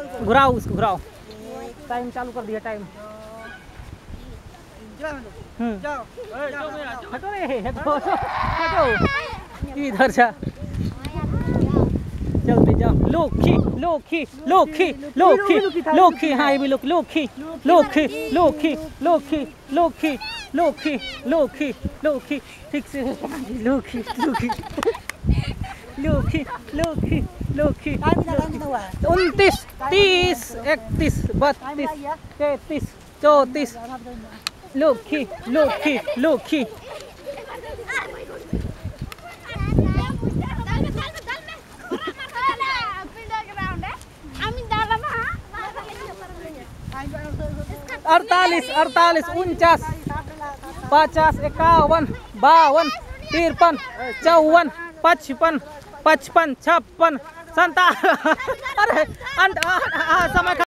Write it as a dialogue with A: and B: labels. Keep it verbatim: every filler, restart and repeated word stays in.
A: घुराओ उसको, घुराओ। टाइम चालू कर दिया, टाइम। हटो रे, हटो हटो, इधर जा, जल्दी जाओ। लोखी लोखी लोखी लोखी लोखी, हाँ ये भी लोखी लोखी लोखी लोखी लोखी लोखी लोखी लोखी लोखी, ठीक से लोखी लोखी लोखी लोखी लोखी। उनतीस, तीस, इकतीस, बत्तीस, तैतीस, चौंतीस, लोखी लोखी लोखी। अड़तालीस, अड़तालीस, उनचास, पचास, इक्यावन, बावन, तिरपन, चौवन, पचपन, पचपन, छप्पन, संतावन। अरे समय